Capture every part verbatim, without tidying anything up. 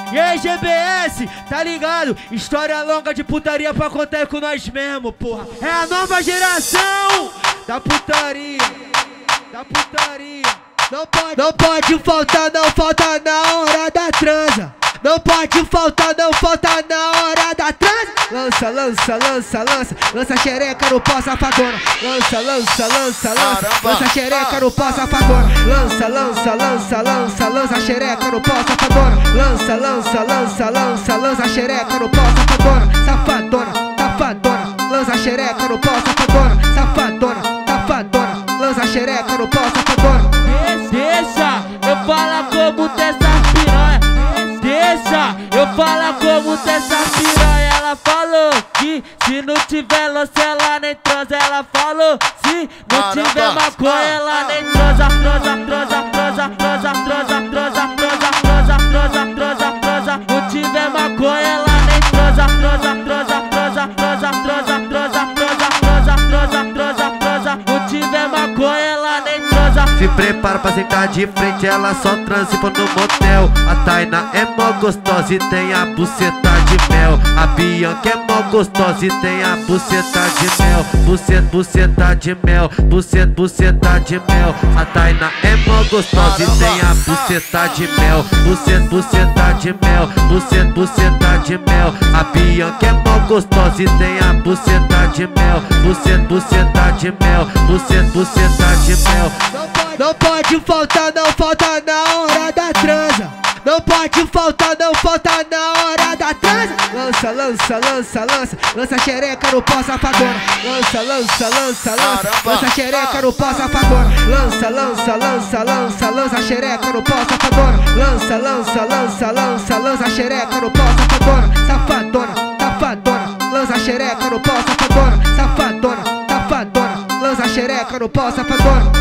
E aí, G B S, tá ligado? História longa de putaria pra contar com nós mesmo, porra. É a nova geração da putaria, da putaria. Não pode, não pode faltar, não falta na hora da transa. Não pode faltar, não falta na hora da transa. Lança, lança, lança, lança, lança xereca no pó safadona. Lança, lança, lança, lança, lança xereca no pó safadona. Lança, lança, lança, lança, lança xereca no pó safadona. Lança, lança, lança, lança, lança xereca no pó safadona. Safadona, safadona, lança xereca no pó safadona. Safadona, safadona, lança xereca no pó safadona. Deixa eu falar como dessa piranha. Deixa eu falar como dessa piranha. Ela falou que se não tiver lance ela nem transa. Ela falou se não tiver maconha ela nem transa. Transa, transa, transa, transa, transa, transa, transa, transa, transa, transa, transa. Não tiver maconha ela nem transa. Transa, transa, transa, transa, transa, transa, transa, transa, transa, transa, transa. Não tiver maconha ela nem transa. Se prepara pra sentar de frente, ela só transa no motel. A Tainá é mó gostosa e tem a buceta de mel. A Bianca é mó gostosa e tem a buceta de mel. Buceta, buceta de mel, buceta, buceta de mel. A Tainá é mó gostosa e tem a buceta de mel. Buceta, buceta de mel, buceta, buceta de mel. A Bianca é mó gostosa e tem a buceta de mel. Buceta, buceta de mel, buceta, buceta de mel. Não pode faltar, não falta na hora da transa. Não pode faltar, não falta na hora da transa. Lança, lança, lança, lança, lança xereca no pó safadona. Lança, lança, lança, lança, lança xereca no pó safadona. Lança, lança, lança, lança, lança xereca no pó safadona. Lança, lança, lança, lança, lança xereca no pó safadona. Safadona, safadona, lança xereca no pó safadona. Safadona, safadona, lança xereca no pó safadona.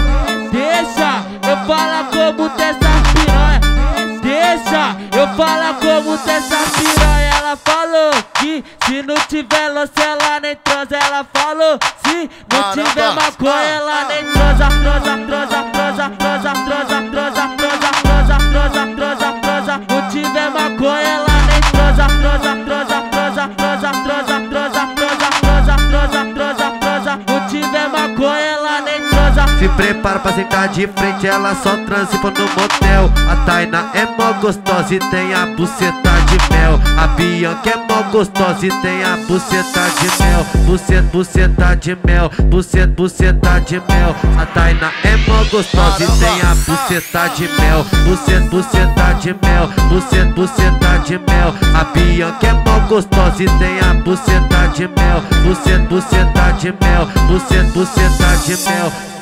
Deixa eu falar como dessa piranha. Deixa eu falar como dessa piranha. Ela falou que se não tiver lance ela nem transa. Ela falou se não tiver maconha ela nem transa. Transa, transa, transa, transa, transa, transa, transa, transa, transa, transa, transa. Não tiver maconha ela nem transa. Transa, transa, transa, transa, transa, transa, transa, transa, transa, transa, transa. Não tiver maconha ela nem transa. Se prepara pra sentar de frente, ela só transa no motel. A Tainá é mó gostosa e tem a buceta de mel. A Bianca é mó gostosa e tem a buceta de mel. Buceta, buceta de mel, buceta, buceta de mel. A Tainá é mó gostosa e tem a buceta de mel. Buceta, buceta de mel, buceta, buceta de mel. A Bianca é mó gostosa e tem a buceta de mel. Buceta, buceta de mel, buceta, buceta de mel.